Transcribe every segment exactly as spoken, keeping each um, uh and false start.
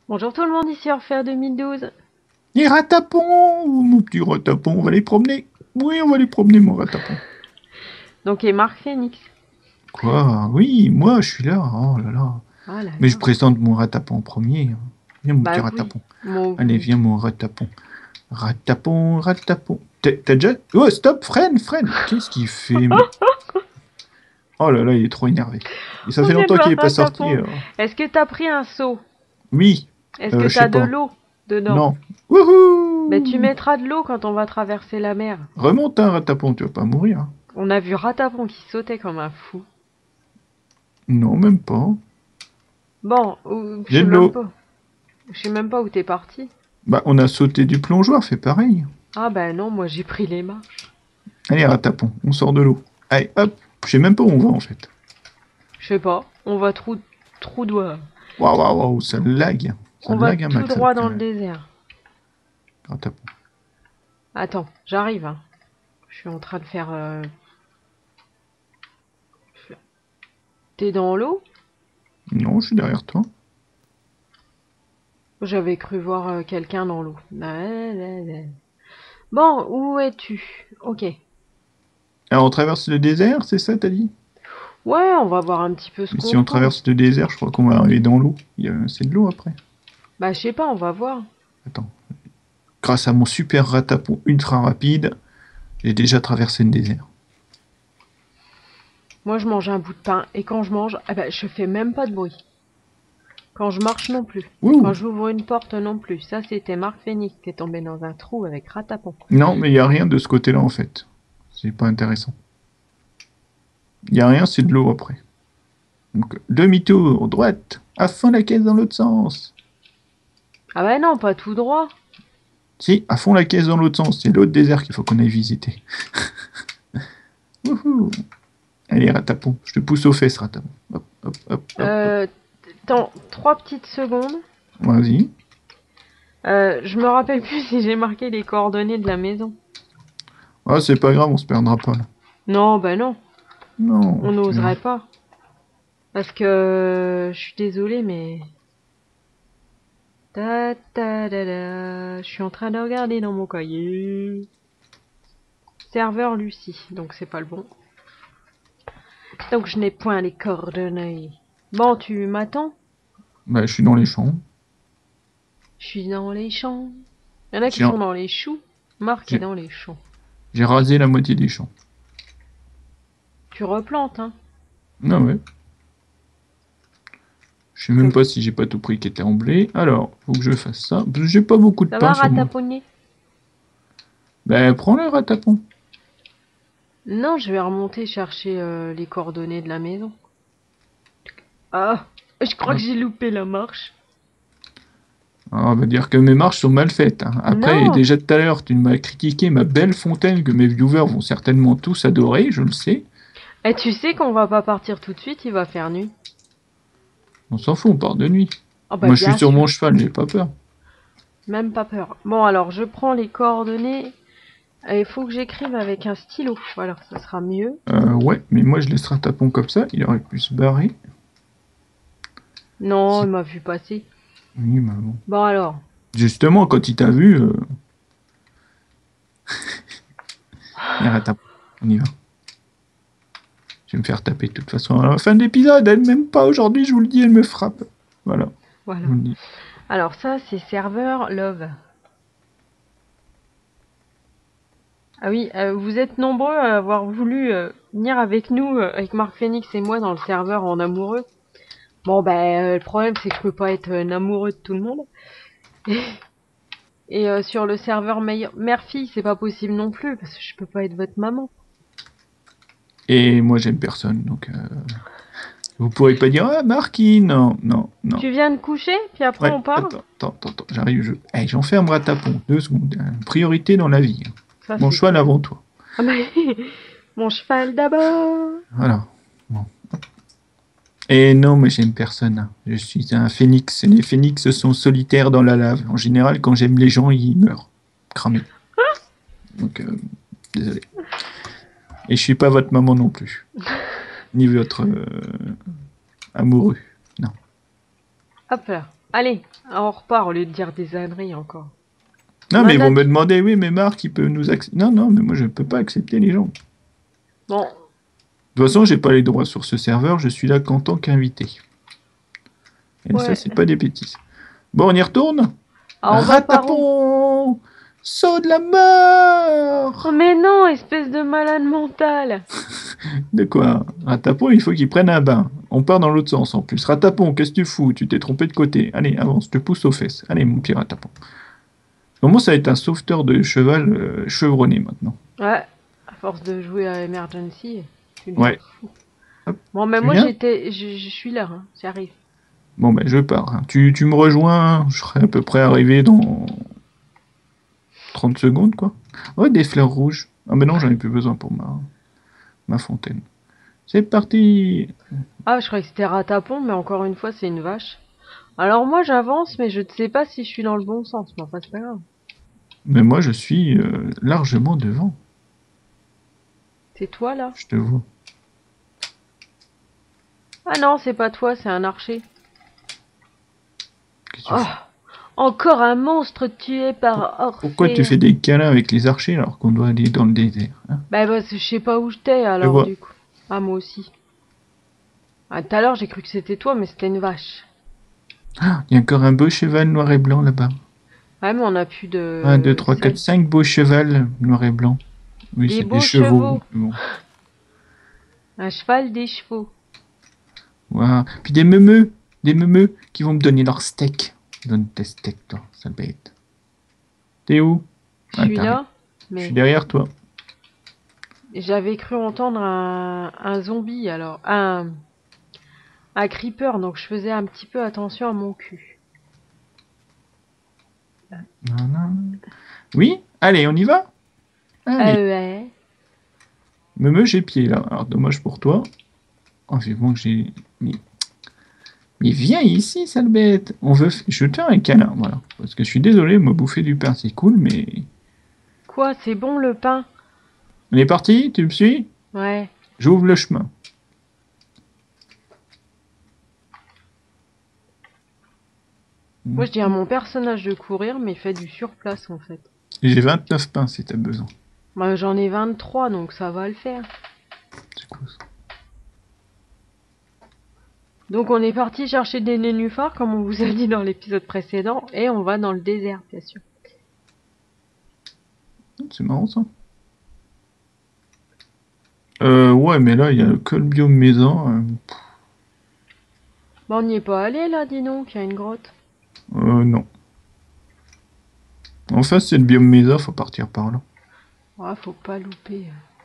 Bonjour tout le monde, ici Orphée deux mille douze. Les ratapons, mon petit ratapon, on va les promener. Oui, on va les promener, mon ratapon. Donc, et Marc Phoenix. Quoi? Oui, moi, je suis là. Oh là là. Oh là Mais je là. présente mon ratapon en premier. Viens, mon petit Bah oui. ratapon. Mon... Allez, viens, mon ratapon. Ratapon, ratapon. T'as déjà... Oh, stop, freine, freine. Qu'est-ce qu'il fait, mais... Oh là là, il est trop énervé. Et ça On fait vient de longtemps qu'il voir est pas sorti. Ratapon. alors. Est-ce que t'as pris un seau? Oui, Est-ce que euh, je sais t'as de pas. l'eau dedans? Non. Bah tu Wouhou! mettras de l'eau quand on va traverser la mer. Remonte un ratapon, tu vas pas mourir. hein. On a vu Ratapon qui sautait comme un fou. Non, même pas. Bon, ou- je J'ai sais de même l'eau. pas. Je sais même pas où t'es parti. Bah, on a sauté du plongeoir, fait pareil. Ah bah non, moi j'ai pris les marches. Allez, ratapon, on sort de l'eau. Allez, hop. Je sais même pas où on va, en fait. Je sais pas, on va trou, trou droit. Waouh, waouh, waouh, ça lag. Ça On va lag un tout max droit avec dans le le désert. ratapon. Attends, j'arrive. Hein. Je suis en train de faire... Euh... T'es dans l'eau? Non, je suis derrière toi. J'avais cru voir euh, quelqu'un dans l'eau. Bon, où es-tu? Ok. Alors, on traverse le désert, c'est ça, t'as dit? Ouais, on va voir un petit peu ce Mais qu'on si on trouve. traverse le désert, je crois qu'on va arriver dans l'eau. Il y a- C'est de l'eau après. Bah, je sais pas, on va voir. Attends. Grâce à mon super ratapon ultra rapide, j'ai déjà traversé le désert. Moi, je mange un bout de pain. Et quand je mange, eh ben, je fais même pas de bruit. Quand je marche non plus. Ouh. Quand j'ouvre une porte non plus. Ça, c'était Marc Phoenix qui est tombé dans un trou avec Ratapon. Non, mais il n'y a rien de ce côté-là, en fait. C'est pas intéressant. Il n'y a rien, c'est de l'eau après. Donc, demi-tour, droite, à fond la caisse dans l'autre sens. Ah bah non, pas tout droit. Si, à fond la caisse dans l'autre sens, c'est l'autre désert qu'il faut qu'on aille visiter. Wouhou. Allez, ratapon, je te pousse aux fesses, ratapon. Hop, hop, hop, hop, hop. Euh, attends, trois petites secondes. Vas-y. Euh, je me rappelle plus si j'ai marqué les coordonnées de la maison. Ah, c'est pas grave, on se perdra pas là. Non, bah non. Non. On tu n'oserait verras. pas. Parce que je suis désolée, mais... Ta ta da da. Je suis en train de regarder dans mon cahier. Serveur Lucie, donc c'est pas le bon. Donc je n'ai point les coordonnées. Bon, tu m'attends? Bah, je suis dans les champs. Je suis dans les champs. Il y en a qui J'ai sont dans les choux. Marc est j'ai- dans les champs. j'ai rasé la moitié des champs. Tu replantes, hein? Ah ouais. Je sais même pas si j'ai pas tout pris qui était en blé. Alors, faut que je fasse ça. Parce que j'ai pas beaucoup de Ça pain va, sur moi. rataponner? Ben, prends le ratapon. Non, je vais remonter chercher euh, les coordonnées de la maison. Ah, je crois que Hop. j'ai loupé la marche. Ah, on va dire que mes marches sont mal faites. hein. Après, Non! déjà tout à l'heure, tu m'as critiqué ma belle fontaine que mes viewers vont certainement tous adorer, je le sais. Et tu sais qu'on va pas partir tout de suite, il va faire nuit. On s'en fout, on part de nuit. Oh bah Moi, je bien suis sur sûr, mon cheval, j'ai pas peur. même pas peur. Bon alors, je prends les coordonnées. Il faut que j'écrive avec un stylo. Voilà, ça sera mieux. Euh, ouais, mais moi, je laisse ratapon comme ça, il aurait pu se barrer. Non, Si. il m'a vu passer. Oui, mais bon. Bon alors. Justement, quand il t'a vu, euh... il y a ratapon. On y va. Je vais me faire taper de toute façon à la fin de l'épisode. Elle m'aime pas aujourd'hui, je vous le dis, elle me frappe. Voilà, Voilà. je vous le dis. Alors ça, c'est serveur love. Ah oui, euh, vous êtes nombreux à avoir voulu euh, venir avec nous, euh, avec Marc Phoenix et moi, dans le serveur en amoureux. Bon, ben, euh, le problème, c'est que je peux pas être un amoureux de tout le monde. Et, et, euh, sur le serveur mère-fille, c'est pas possible non plus, parce que je peux pas être votre maman. Et moi, j'aime personne, donc... Euh... Vous pourrez pas dire, ah, Marquis, non, non, non. Tu viens de coucher, puis après Ouais, on part. attends, attends, attends, j'arrive, je... Hey, j'enferme ratapon, deux secondes. Priorité dans la vie. Ça, Mon c'est cheval cool. avant toi. Ah bah, mon cheval d'abord. Voilà. Bon. Et non, mais j'aime personne. Je suis un phénix. Les phénix sont solitaires dans la lave. En général, quand j'aime les gens, ils meurent. Cramés. Donc, euh, désolé. Et je suis pas votre maman non plus. Ni votre euh, amoureux. Non. Hop là. Allez, on repart au lieu de dire des âneries encore. Non, mais ils vont Madame- me demander, oui, mais Marc, il peut nous accepter. Non, non, mais moi, je peux pas accepter les gens. Bon, De toute façon, j'ai pas les droits sur ce serveur, je suis là qu'en tant qu'invité. Et ça, ouais. c'est pas des bêtises. Bon, on y retourne. Ah, on va par où? Ratapon! Saut de la Oh, mort! mais non, espèce de malade mental. De quoi? Ratapon, il faut qu'il prenne un bain. On part dans l'autre sens en plus. Ratapon, qu'est-ce que tu fous? Tu t'es trompé de côté. Allez, avance, je te pousse aux fesses. Allez, mon petit Ratapon. Bon, moi, ça va être un sauveteur de cheval euh, chevronné maintenant. Ouais, à force de jouer à Emergency, tu deviens Ouais. fou. Hop, Bon, mais tu moi, viens? j'étais, je, je suis là, hein, j'arrive. Bon, ben, je pars. hein. Tu, tu me rejoins, je serai à peu près arrivé dans trente secondes, quoi. Ouais, des fleurs rouges. Ah, mais non, j'en ai plus besoin pour ma, ma fontaine. C'est parti! Ah, je croyais que c'était Ratapon, mais encore une fois, c'est une vache. Alors moi, j'avance, mais je ne sais pas si je suis dans le bon sens, mais enfin, c'est pas grave. Mais moi, je suis euh, largement devant. C'est toi, là? Je te vois. Ah non, c'est pas toi, c'est un archer. Qu'est-ce que tu Oh, fais? encore un monstre tué par Pourquoi tu Orphée. fais des câlins avec les archers alors qu'on doit aller dans le désert, hein? Bah, parce que je sais pas où j'étais, Je alors, vois. du coup. Ah, moi aussi. Ah, tout à l'heure, j'ai cru que c'était toi, mais c'était une vache. Ah, il y a encore un beau cheval noir et blanc là-bas. Ouais, mais on a plus un, deux, de trois, quatre, sel. cinq beaux chevals noir et blanc. Oui, Des c'est des beaux chevaux. chevaux. Bon. Un cheval, des chevaux. Voilà. Puis des meumeux. Des meumeux qui vont me donner leur steak. Donne tes steaks, toi, sale bête. T'es où? Je Ah, suis t'arrives. là, Je suis mais derrière toi. j'avais cru entendre un, un zombie, alors. Un, un creeper, donc je faisais un petit peu attention à mon cul. Voilà. Oui? Allez, on y va? Allez. Euh, ouais. Meumeux, j'ai pied là. Alors, dommage pour toi. Oh, vivement que j'ai. Mais... Mais viens ici, sale bête. On veut. f- Je te fais un câlin, voilà. Parce que je suis désolé, me bouffer du pain, c'est cool, mais. Quoi, c'est bon le pain? On est parti? Tu me suis? Ouais. J'ouvre le chemin. Moi, je dis à mon personnage de courir, mais il fait du surplace, en fait. J'ai vingt-neuf pains si t'as besoin. Moi, j'en ai vingt-trois, donc ça va le faire. C'est quoi ça? Donc, on est parti chercher des nénuphars, comme on vous a dit dans l'épisode précédent, et on va dans le désert, bien sûr. C'est marrant ça. Euh, ouais, mais là, il y a que le biome maison. Euh, Bah, on n'y est pas allé, là, dis donc, il y a une grotte. euh, non. En face, c'est le biome maison, faut partir par là. Ah, faut pas louper.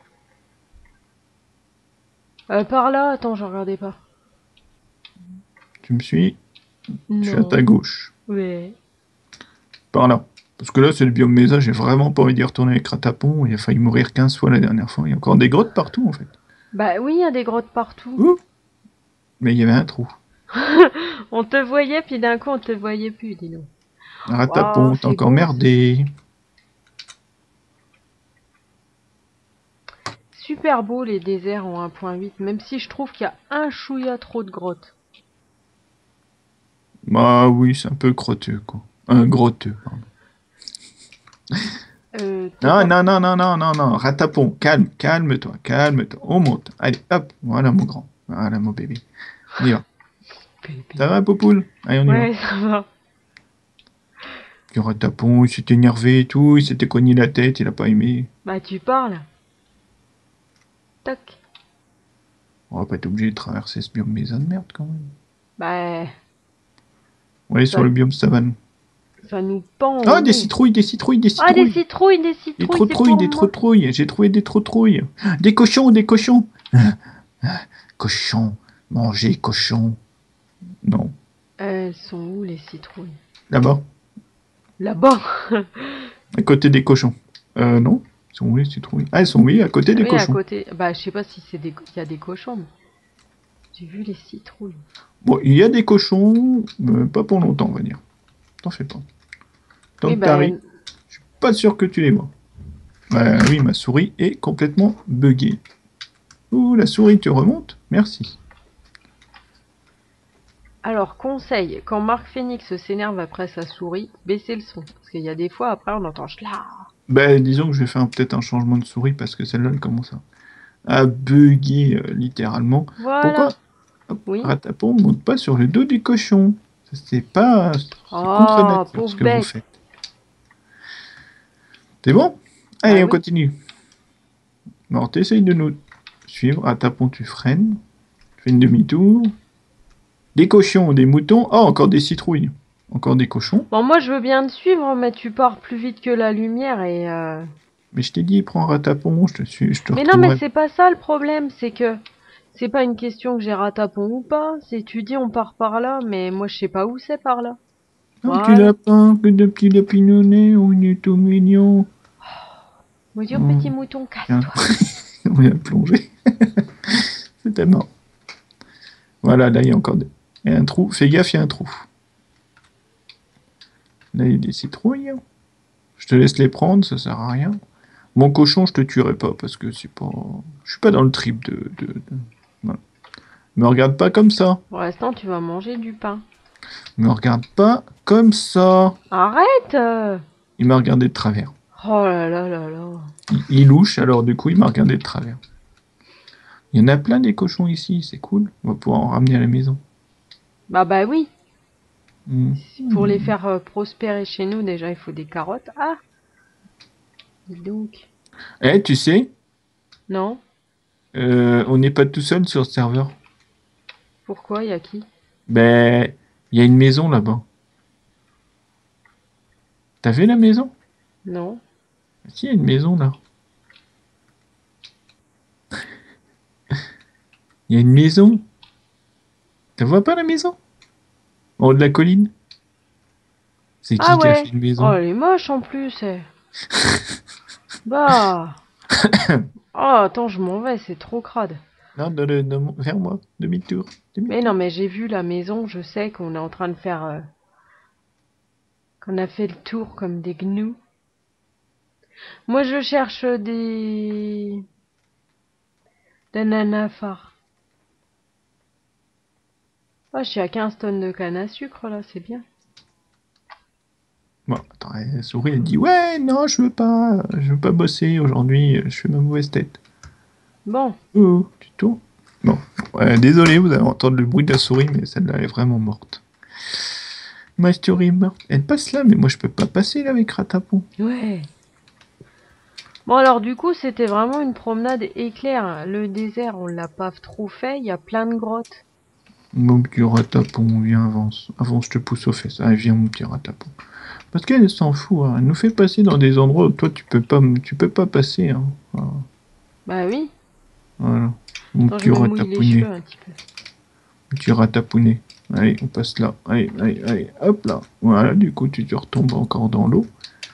Euh, par là, attends, je regardais pas. Tu me suis? Je suis à Non. ta gauche. Ouais. Par là. Parce que là, c'est le biome maison, j'ai vraiment pas envie d'y retourner avec Ratapon. Il a failli mourir quinze fois la dernière fois. Il y a encore des grottes partout, en fait. Bah oui, il y a des grottes partout. Ouh. Mais il y avait un trou. On te voyait, puis d'un coup, on te voyait plus, dis donc. Ratapon, Waouh, t'as c'est encore beau, merdé. Super beau, les déserts en un point huit, même si je trouve qu'il y a un chouïa trop de grottes. Bah oui, c'est un peu crotteux, quoi. Un grotteux, pardon. Euh, t'es Non, pas... non, non, non, non, non, non. Ratapon, calme, calme-toi, calme-toi. On monte. Allez, hop. Voilà, mon grand. Voilà, mon bébé. On y va. Ça va, Poupoule? Allez, on y va. Ouais, ça va. Le Ratapon, il s'est énervé et tout. Il s'était cogné la tête. Il a pas aimé. Bah tu parles. Toc. On va pas être obligé de traverser ce biome maison de merde, quand même. Bah, On va aller ça, sur le biome savane. ça nous pend. Ah, au des nez. citrouilles, des citrouilles, des Ah, des citrouilles. citrouilles, des Des citrouilles, c'est trotrouilles, pour des moi. trotrouilles. J'ai trouvé des trotrouilles. Des cochons, des cochons. Cochon. Manger cochon. Non. Elles sont où, les citrouilles? Là-bas. Là-bas. À côté des cochons. Euh, non. Ils sont où les citrouilles? Ah, elles sont oui, à côté des Oui, à cochons. côté. Bah, je sais pas si c'est des... il y a des cochons, mais... J'ai vu les citrouilles. Bon, il y a des cochons, mais pas pour longtemps, on va dire. T'en fais pas. Tant Oui, que bah... t'arrives, je suis pas sûr que tu les vois. Bah oui, ma souris est complètement buggée. Ouh, la souris, tu remontes? Merci. Alors, conseil, quand Marc Phoenix s'énerve après sa souris, baissez le son. Parce qu'il y a des fois, après, on entend là. Ben, disons que je vais faire peut-être un changement de souris parce que celle-là, elle commence à, à bugger euh, littéralement. Voilà. Pourquoi hop, Oui. Ratapon ne monte pas sur le dos du cochon? Ça, C'est pas... C'est contre Oh, nature ce pauvre que vous bête. faites. C'est bon? Bah Allez, on oui. continue. Bon, t'essayes de nous suivre. Ratapon, tu freines. Tu fais une demi-tour. Des cochons, des moutons. Oh, encore des citrouilles. Encore des cochons. Bon, moi, je veux bien te suivre, mais tu pars plus vite que la lumière et... Euh... Mais je t'ai dit, prends Ratapon, je te suis, je te Mais non, mais retrouverai. c'est pas ça le problème, c'est que... C'est pas une question que j'ai ratapon ou pas, c'est tu dis on part par là, mais moi je sais pas où c'est par là. Un petit Voilà. lapin, que de petits lapinonnés, on est tout mignon. Mon Dieu, Oh, petit mouton, tiens, casse-toi. on vient de plonger. C'était mort. Voilà, là, il y a encore des... il y a un trou. Fais gaffe, il y a un trou. Là, il y a des citrouilles. Je te laisse les prendre, ça sert à rien. Mon cochon, je te tuerai pas parce que c'est pas... Je suis pas dans le trip de... de, de... Voilà. Me regarde pas comme ça. Pour l'instant, tu vas manger du pain. Me regarde pas comme ça. Arrête euh. Il m'a regardé de travers. Oh là là là là. Il, il louche, alors du coup, il m'a regardé de travers. Il y en a plein des cochons ici, c'est cool. On va pouvoir en ramener à la maison. Bah bah oui. Mmh. Pour les faire euh, prospérer chez nous, déjà, il faut des carottes. Ah. Dis donc. Eh, tu sais, Non. euh, on n'est pas tout seul sur ce serveur. Pourquoi? Y a qui? Ben, il y a une maison là-bas. T'as vu la maison? Non. Si, il y a une maison là. Il y a une maison. Tu vois pas la maison? En haut de la colline? C'est Ah qui qui a fait ouais. une Oh, maison? elle est moche en plus. Elle. Bah. Oh, attends, je m'en vais, c'est trop crade. Non, de, de- de- vers moi. Demi-tour. Mais non, Demi-tour. mais j'ai vu la maison, je sais qu'on est en train de faire... euh, qu'on a fait le tour comme des gnous. Moi, je cherche des... des nanafars. Ah, je suis à quinze tonnes de canne à sucre, là, c'est bien. Bon, attends, la souris, elle dit ouais, non, je veux pas, je veux pas bosser aujourd'hui, je fais ma mauvaise tête. Bon, Oh, tu tournes. Bon, ouais, désolé, vous allez entendre le bruit de la souris, mais celle-là, elle est vraiment morte. Ma souris est morte. Elle passe là, mais moi, je peux pas passer là avec Ratapon. ouais. Bon, alors, du coup, c'était vraiment une promenade éclair. Le désert, on l'a pas trop fait, il y a plein de grottes. Mon petit Ratapon, viens, avance. Avance, je te pousse aux fesses. Allez, viens, mon petit Ratapon. Parce qu'elle s'en fout, hein. Elle nous fait passer dans des endroits où toi, tu peux pas, tu peux pas passer. Hein. Voilà. Bah oui. Voilà. Mon Attends, je petit me mouille les cheveux Ratapounet. un petit peu. Mon petit Ratapounet. Allez, on passe là. Allez, allez, allez. Hop là. Voilà, du coup, tu te retombes encore dans l'eau.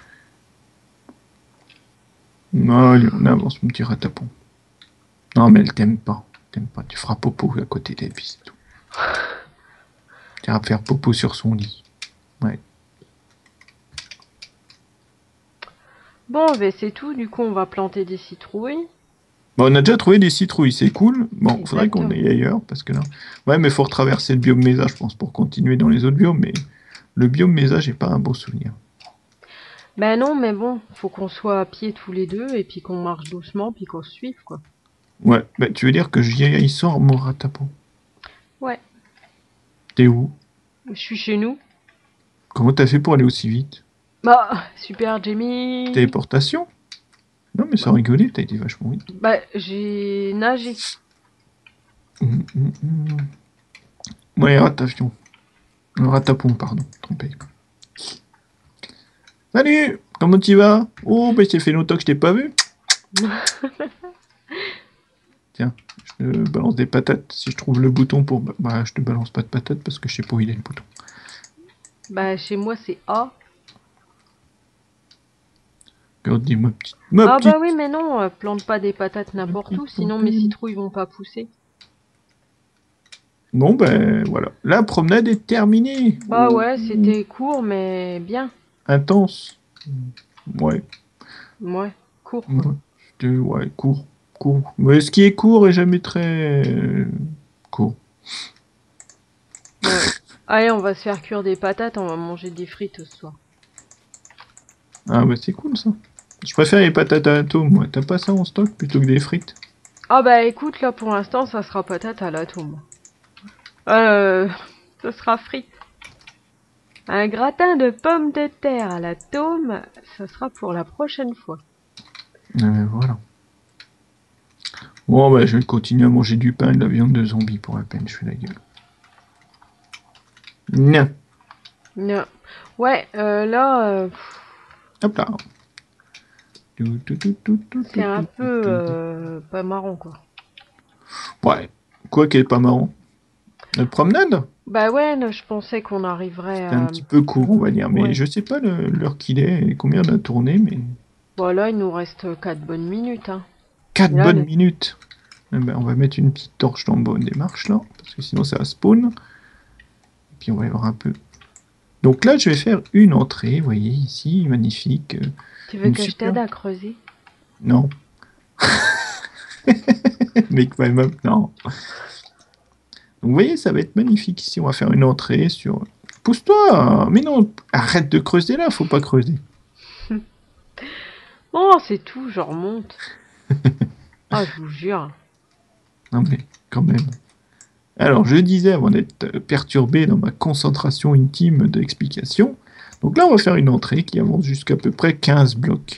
Allez, on avance, mon petit Ratapon. Non, mais elle t'aime pas. T'aime pas. Tu feras popo à côté d'elle, puis c'est tout. Tu iras faire popo sur son lit. Ouais. Bon, ben c'est tout. Du coup, on va planter des citrouilles. Bon, on a déjà trouvé des citrouilles, c'est cool. Bon, faudrait qu'on Exactement. aille ailleurs, parce que là... Ouais, mais faut retraverser le biome Mesa, je pense, pour continuer dans les autres biomes, mais le biome Mesa, j'ai pas un bon souvenir. Ben non, mais bon, faut qu'on soit à pied tous les deux et puis qu'on marche doucement puis qu'on se suive, quoi. Ouais, bah tu veux dire que j'y aille sans mon Ratapon. Ouais, T'es où? je suis chez nous. Comment t'as fait pour aller aussi vite? Bah, super, Jamie. Téléportation? Non, mais sans rigoler, t'as été vachement vite. Bah, j'ai nagé. Hum, hum, hum. Ouais, Ratapon. Euh, Ratapon, pardon, trompé. Salut! Comment tu vas? Oh, bah c'est fait longtemps que je t'ai pas vu. Tiens, je te balance des patates. Si je trouve le bouton pour... Bah, je te balance pas de patates parce que je sais pas où il est le bouton. Bah, chez moi, c'est A. Regardez ma petite... Ma Ah petite... bah oui, mais non, euh, plante pas des patates n'importe où, sinon mes pompette. citrouilles vont pas pousser. Bon, ben voilà. La promenade est terminée. Bah Ouh, ouais, c'était court, mais bien. intense. Ouais. Ouais, court, quoi. Ouais. C'était... Ouais, court. Court. Mais ce qui est court est jamais très... euh, court. Ouais. Allez, on va se faire cuire des patates, on va manger des frites ce soir. Ah bah c'est cool ça. Je préfère les patates à l'atome, moi. T'as pas ça en stock plutôt que des frites? Ah bah écoute, là pour l'instant, ça sera patate à l'atome. Euh, ce sera frites. Un gratin de pommes de terre à l'atome, ça sera pour la prochaine fois. Ah ben voilà. Bon bah je vais continuer à manger du pain et de la viande de zombie pour la peine, je fais la gueule. Non. Non. Ouais, euh, là, euh, Hop là. c'est un peu euh, pas marrant quoi. Ouais. Quoi qui est pas marrant. Notre promenade? Bah ouais, non, je pensais qu'on arriverait C'était un à... petit peu court, on va dire. Mais Ouais. je sais pas le- l'heure qu'il est et combien on a tourné, mais... Bon là, il nous reste quatre bonnes minutes. Hein. quatre Là, bonnes le... minutes. Eh ben, on va mettre une petite torche dans le bas des marches là, parce que sinon ça va spawn. Et puis on va y voir un peu. Donc là, je vais faire une entrée, vous voyez ici, magnifique. euh, Tu veux Une que je super... t'aide à creuser? Non. Mais quand même, non. Donc vous voyez, ça va être magnifique ici. On va faire une entrée sur... Pousse-toi! Mais non, arrête de creuser là, faut pas creuser. Oh, c'est tout, je remonte. Ah, je vous jure. Non mais, quand même. Alors, je disais, avant d'être perturbé dans ma concentration intime d'explication, donc là, on va faire une entrée qui avance jusqu'à peu près quinze blocs.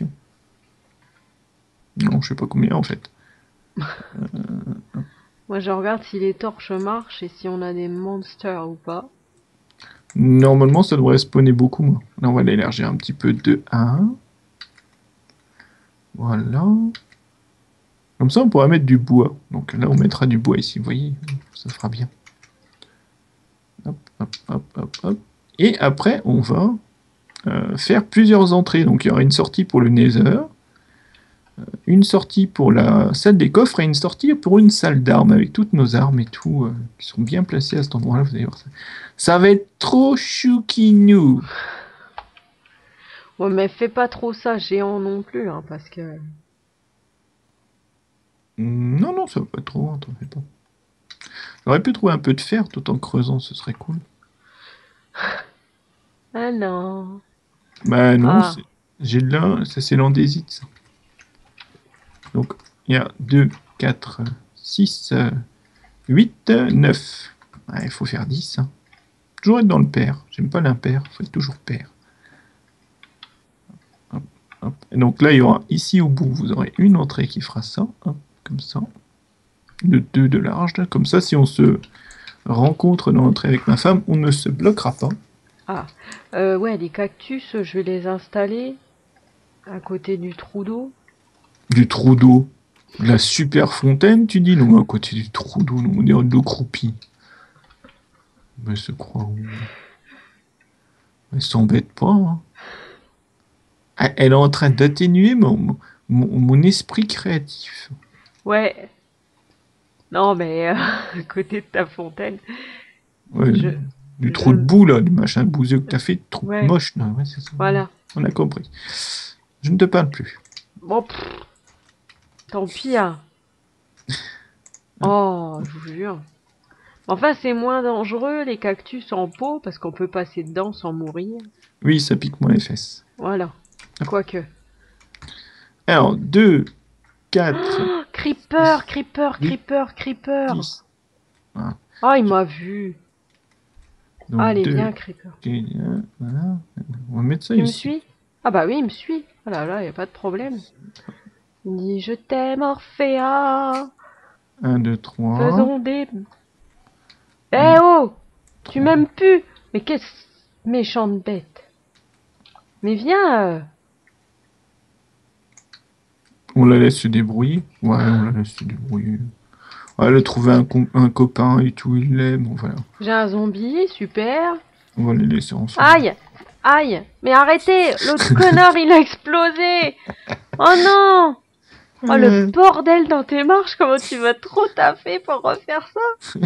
Non, je sais pas combien en fait. Euh, Moi, je regarde si les torches marchent et si on a des monsters ou pas. Normalement, ça devrait spawner beaucoup moins. Là, on va l'élargir un petit peu de un. Voilà. Comme ça, on pourra mettre du bois. Donc là, on mettra du bois ici, vous voyez, ça fera bien. Hop, hop, hop, hop, hop. Et après, on va euh, faire plusieurs entrées. Donc il y aura une sortie pour le Nether, une sortie pour la salle des coffres et une sortie pour une salle d'armes avec toutes nos armes et tout, euh, qui sont bien placées à cet endroit-là. Vous allez voir ça. Ça va être trop choukinou. Ouais, mais fais pas trop ça géant non plus, hein, parce que... Non, non, ça va pas trop, hein, t'en fais pas. J'aurais pu trouver un peu de fer tout en creusant, ce serait cool. Ah non. Bah non, Ah, c'est- j'ai de là, ça c'est l'andésite. Ça. Donc il y a deux, quatre, six, huit, neuf. Il faut faire dix. Hein. Toujours être dans le pair. J'aime pas l'impair, il faut être toujours pair. Hop, hop. Et donc là, il y aura ici au bout, vous aurez une entrée qui fera ça, hop, comme ça. De deux de large. Là. Comme ça, si on se rencontre dans l'entrée avec ma femme, on ne se bloquera pas. ah. Euh, ouais, les cactus, je vais les installer à côté du trou d'eau. Du trou d'eau. La super fontaine, tu dis? Non, à côté du trou d'eau, non, on dirait de l'eau croupie. Mais se croit où? Elle s'embête pas. Hein. Elle est en train d'atténuer mon, mon, mon esprit créatif. Ouais. Non, mais euh, à côté de ta fontaine, Ouais, je... du trou de je... boue, là, du machin bouseux que t'as fait, trop Ouais, moche. Non, ouais, c'est ça. voilà. On a compris. Je ne te parle plus. Bon, pff, tant pis, hein. Oh, je vous jure. Enfin, c'est moins dangereux, les cactus en pot, parce qu'on peut passer dedans sans mourir. Oui, ça pique moins les fesses. Voilà. Quoique. Alors, deux, quatre, Oh, creeper, creeper, huit, creeper, creeper. dix. Voilà. Ah, il m'a vu. Donc, Allez, deux, viens, creeper. voilà. On va mettre ça Tu me ici. suis? Ah bah oui, il me suit. Oh là là, y a pas de problème. Il dit, je t'aime, Orphea. Un, deux, trois. Faisons des... Eh Un, oh! Tu trois. m'aimes plus! Mais qu'est-ce... Méchante bête. Mais viens! euh. On la laisse se débrouiller. Ouais, on la laisse se débrouiller. Ouais, elle a trouvé un, un copain et tout, il l'aime. Bon, voilà. J'ai un zombie, super. On va les laisser ensemble. Aïe! Aïe! Mais arrêtez! L'autre connard, il a explosé! Oh non! Oh le Euh, bordel dans tes marches, comment tu vas trop taffer pour refaire ça?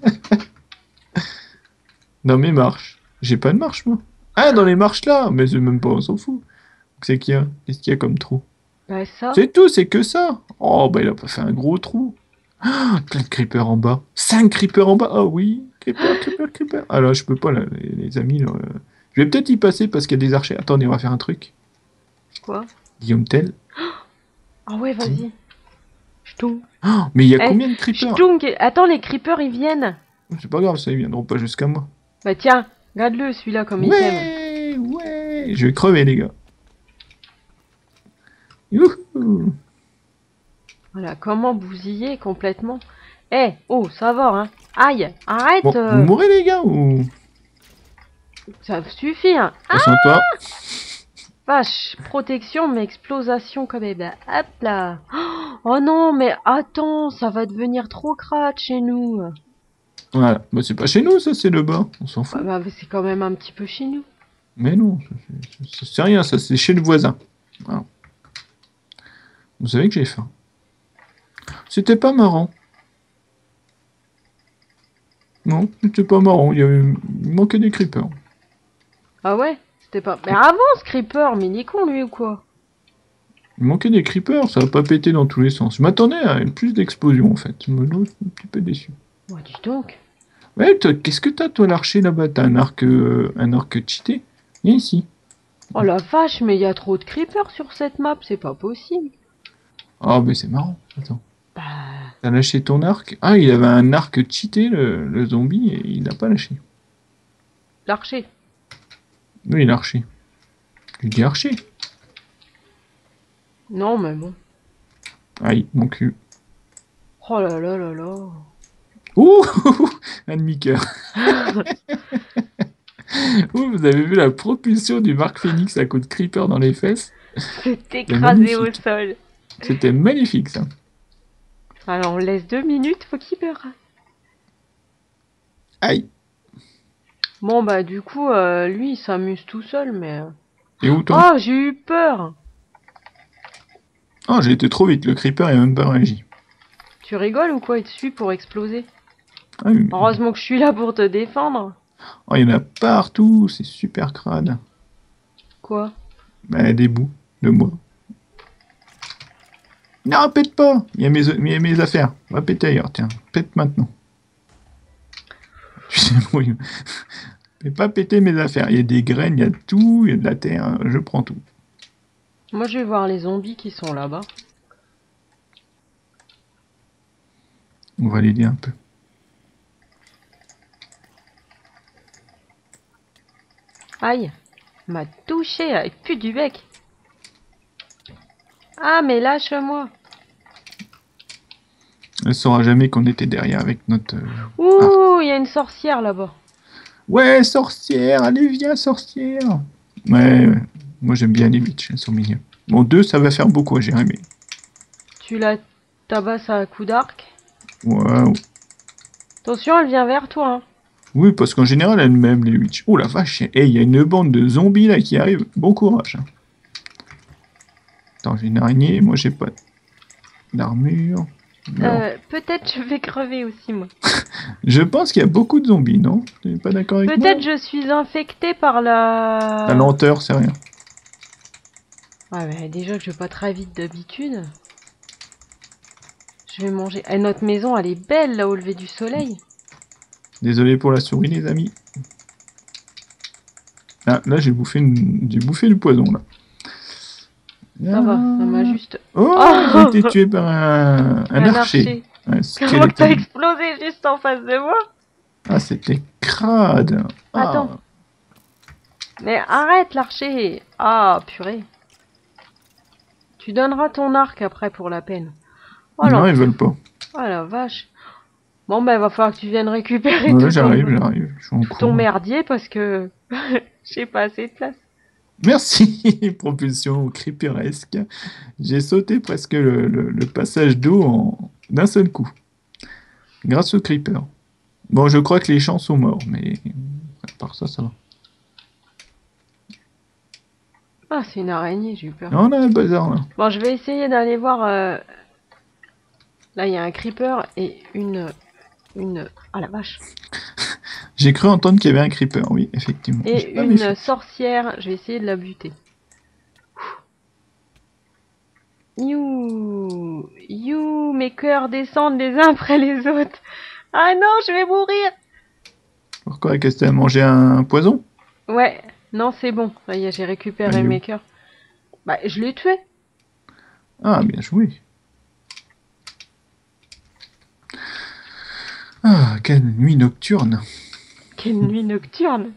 Dans mes marches. J'ai pas de marche, moi. Ah, dans les marches là. Mais c'est même pas, on s'en fout. C'est qu'il y a. Qu'est-ce qu'il y a comme trou? Bah ça. C'est tout, c'est que ça. Oh, bah il a pas fait un gros trou. Ah, plein de creepers en bas. Cinq creepers en bas. Ah oui, creeper, creeper, creeper. Ah là, je peux pas, là, les, les amis. Là, euh, je vais peut-être y passer parce qu'il y a des archers. Attendez, on va faire un truc. Quoi? Guillaume Tell. Ah ouais, vas-y. Ch'toum. Ah, mais il y a Eh, combien de creepers? ch'toum, que- attends, les creepers, ils viennent. C'est pas grave, ça, ils viendront pas jusqu'à moi. Bah tiens, regarde-le, celui-là, comme il t'aime. Ouais, ouais. Je vais crever, les gars. Youhou. Voilà, comment bousiller complètement. Eh, oh, ça va, hein. Aïe, arrête. Bon, vous euh, mourrez, les gars, ou... Ça suffit, hein. Ah, Attention à toi. vache, protection, mais explosion quand même. Hop là. Oh non, mais attends, ça va devenir trop crade chez nous. Voilà. Bah, c'est pas chez nous, ça, c'est le bas. On s'en Bah, fout. bah, c'est quand même un petit peu chez nous. Mais non, ça, c'est- c'est c'est rien, ça, c'est chez le voisin. Voilà. Vous savez que j'ai faim. C'était pas marrant. Non, c'était pas marrant. Il, y avait... il manquait des creepers. Ah ouais, c'était pas... Mais avance, Creeper, mais il est con lui ou quoi? Il manquait des creepers, ça va pas péter dans tous les sens. Je m'attendais à plus d'explosions en fait. Je me suis un petit peu déçu. Bah dis donc. Ouais, toi, qu'est-ce que t'as toi l'archer là-bas? T'as un arc, euh, un arc cheaté? Viens ici. Oh la vache, mais il y a trop de Creepers sur cette map, c'est pas possible. Ah, mais c'est marrant. Attends. Bah... T'as lâché ton arc? Ah, il avait un arc cheaté, le, le zombie, et il l'a pas lâché. L'archer. Oui, il a arché. Tu dis archer. Non mais bon. Aïe, mon cul. Oh là là là là. Ouh, un demi-cœur. Ouh, vous avez vu la propulsion du Mark Phoenix à coup de creeper dans les fesses? C'est écrasé au magnifique. sol. C'était magnifique, ça. Alors on laisse deux minutes, faut qu'il meure. Aïe. Bon bah du coup, euh, lui il s'amuse tout seul, mais... Et où, toi? Oh, j'ai eu peur. Oh, j'ai été trop vite. Le creeper, il a même pas réagi. Tu rigoles ou quoi? Il te suit pour exploser. Ah, oui. Heureusement que je suis là pour te défendre. Oh, il y en a partout. C'est super crade. Quoi? Bah, des bouts de moi. Non, pète pas. Il y a mes, il y a mes affaires. Va péter ailleurs, tiens. Pète maintenant. Tu sais, oui. Fais pas péter mes affaires. Il y a des graines, il y a tout, il y a de la terre. Je prends tout. Moi je vais voir les zombies qui sont là-bas. On va l'aider un peu. Aïe, m'a touché avec plus du bec. Ah mais lâche-moi. Elle saura jamais qu'on était derrière avec notre... euh, Ouh, il y a une sorcière là-bas. Ouais, sorcière, allez, viens, sorcière. Ouais, ouais. Moi j'aime bien les witches, elles sont mignonnes. Bon, deux, ça va faire beaucoup à gérer, mais... Tu la tabasses à coup d'arc. Waouh. Attention, elle vient vers toi. Hein. Oui, parce qu'en général, elles m'aiment, les witches. Oh la vache, hey, il y a une bande de zombies là qui arrive. Bon courage. Hein. Attends, j'ai une araignée, moi j'ai pas d'armure. Euh, peut-être je vais crever aussi moi. Je pense qu'il y a beaucoup de zombies, non? Tu n'es pas d'accord avec moi? Peut-être je suis infectée par la... La lenteur, c'est rien. Ouais, mais déjà que je vais pas très vite d'habitude. Je vais manger. Eh, notre maison, elle est belle là au lever du soleil. Désolé pour la souris, les amis. Ah, là, j'ai bouffé, une... j'ai bouffé du poison, là. Ça va, ça m'a juste... Oh, Oh j'ai été tué par un, un, Un archer. archer. Un Comment que t'as skeleton. explosé juste en face de moi? Ah, c'était crade. Ah. Attends. Mais arrête l'archer. Ah, purée. Tu donneras ton arc après pour la peine. Oh Non, là. ils veulent pas. Oh la vache. Bon, ben, il va falloir que tu viennes récupérer Ouais, tout j'arrive, ton... j'arrive. Je suis en cours. ton merdier parce que j'ai pas assez de place. Merci, propulsion creeperesque. J'ai sauté presque le, le, le passage d'eau en d'un seul coup. Grâce au creeper. Bon, je crois que les champs sont morts, mais à part ça, ça va. Ah, c'est une araignée, j'ai eu peur. Non, on a un bazar là. Bon, je vais essayer d'aller voir... euh, Là, il y a un creeper et une... une... Ah la vache. J'ai cru entendre qu'il y avait un creeper, oui, effectivement. Et J'ai pas une méfié. sorcière. Je vais essayer de la buter. You, you, mes cœurs descendent les uns après les autres. Ah non, je vais mourir. Pourquoi? Qu'est-ce que t'as mangé un poison? Ouais, non, c'est bon. Ça y est, j'ai récupéré Ah, il est mes où? cœurs. Bah, je l'ai tué. Ah, bien joué. Ah, quelle nuit nocturne. Quelle nuit nocturne.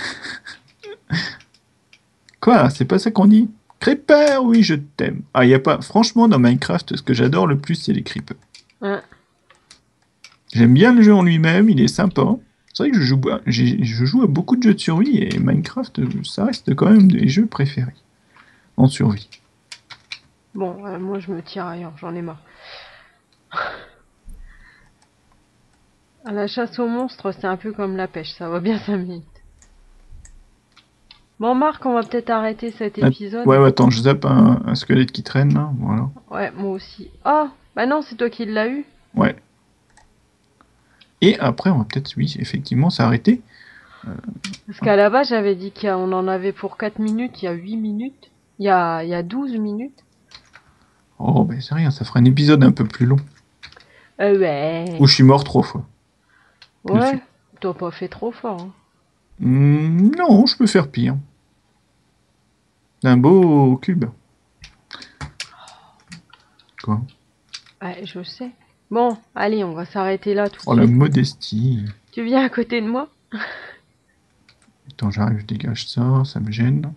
Quoi? C'est pas ça qu'on dit? Creeper, oui, je t'aime. Ah, y a pas... Franchement, dans Minecraft, ce que j'adore le plus, c'est les creepers. Hein. J'aime bien le jeu en lui-même, il est sympa. C'est vrai que je joue, j'ai- je joue à beaucoup de jeux de survie et Minecraft, ça reste quand même des jeux préférés en survie. Bon, euh, moi je me tire ailleurs, j'en ai marre. À la chasse aux monstres, c'est un peu comme la pêche, ça va bien cinq minutes. Bon, Marc, on va peut-être arrêter cet Ah, épisode. ouais, ouais, attends, je zappe un, un squelette qui traîne là, voilà. Ouais, moi aussi. Oh, bah non, c'est toi qui l'as eu. Ouais. Et après, on va peut-être, oui, effectivement, s'arrêter. Parce qu'à la base, j'avais dit qu'on en avait pour quatre minutes, il y a huit minutes. Il y a, il y a douze minutes. Oh, ben c'est rien, ça fera un épisode un peu plus long. Euh, ouais. Où je suis mort trois fois. Ouais, t'as pas fait trop fort. Hein. Mmh, non, je peux faire pire. Un beau cube. Quoi? Ouais, je sais. Bon, allez, on va s'arrêter là tout de Oh, la suite. modestie. Tu viens à côté de moi? Attends, j'arrive, je dégage ça, ça me gêne.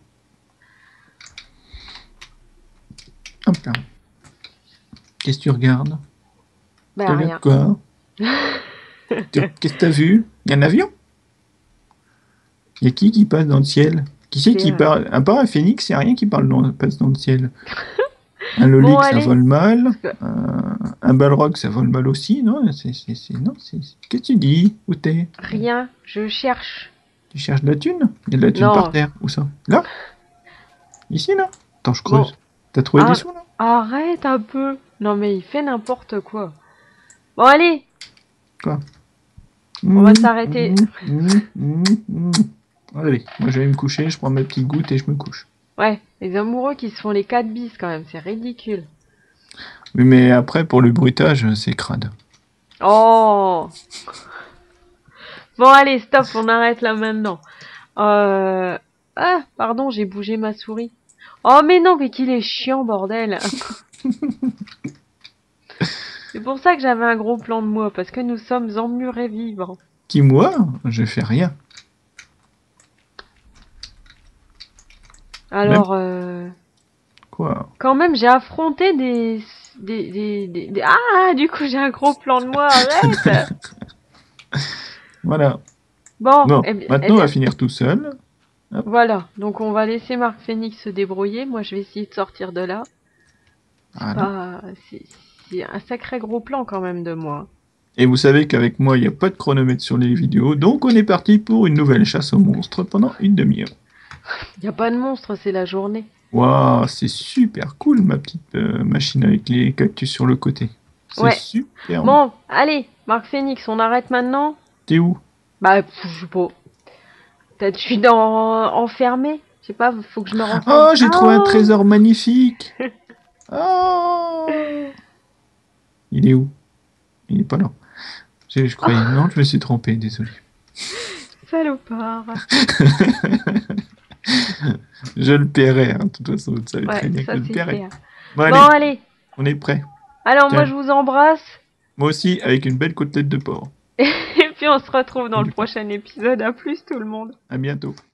Hop là. Qu'est-ce que tu regardes? Bah Tu rien. regardes quoi? Tu- Qu'est-ce que t'as vu? Il y a un avion? Il y a qui qui passe dans le ciel? Qui c'est C'est, qui euh, parle? À part un phénix, il n'y a rien qui parle dans, passe dans le ciel. Un lolic, Bon, ça allez. vole mal. Parce que- Un, un balrog, ça vole mal aussi. Non, c'est... c'est- c'est- non, c'est... Qu'est-ce que tu dis? Où t'es? Rien, je cherche. Tu cherches de la thune? Il y a de la thune Non. par terre. Où ça? Là? Ici, là? Attends, je creuse. Bon. T'as trouvé Ah, des sous, là? arrête un peu. Non mais il fait n'importe quoi. Bon allez, Quoi? on va Mmh, s'arrêter. mmh, mmh, mmh. Allez, moi je vais me coucher, je prends ma petite goutte et je me couche. Ouais, les amoureux qui se font les quatre bis quand même, c'est ridicule. Oui, mais après, pour le bruitage, c'est crade. Oh. Bon allez, stop, on arrête là maintenant. Euh... Ah, pardon, j'ai bougé ma souris. Oh mais non, mais qu'il est chiant, bordel. C'est pour ça que j'avais un gros plan de moi, parce que nous sommes emmurés vivants. Qui, moi? Je fais rien. Alors, euh... Quoi? quand même, j'ai affronté des... Des, des, des, des- Ah, du coup, j'ai un gros plan de moi, arrête. Voilà. Bon, Bon, eh, bi- eh maintenant on bien, va finir tout seul. voilà. Donc, on va laisser Marc Phoenix se débrouiller. Moi, je vais essayer de sortir de là. C'est Voilà. pas... C'est c'est un sacré gros plan quand même de moi. Et vous savez qu'avec moi, il n'y a pas de chronomètre sur les vidéos, donc on est parti pour une nouvelle chasse aux monstres pendant une demi-heure. Y a pas de monstre, c'est la journée. Waouh, c'est super cool ma petite euh, machine avec les cactus sur le côté. C'est Ouais. super. Bon, allez, Marc Phoenix, on arrête maintenant? T'es où? Bah, pff, je sais pas. Peut-être je suis dans... enfermé. Je sais pas, faut que je me rende Oh, compte. j'ai trouvé un Oh. trésor magnifique. Oh, il est où? Il est pas là. Je, je croyais. Non, je me suis trompé, désolé. Salopard. Je le paierai, hein. De toute façon, vous savez très Ouais, bien que ça je le c'est paierai. clair. Bon, Bon, allez, allez. on est prêt. Alors, moi, Tiens. je vous embrasse. Moi aussi, avec une belle côtelette de porc. Et puis, on se retrouve dans le prochain épisode. À plus, tout le monde. À bientôt.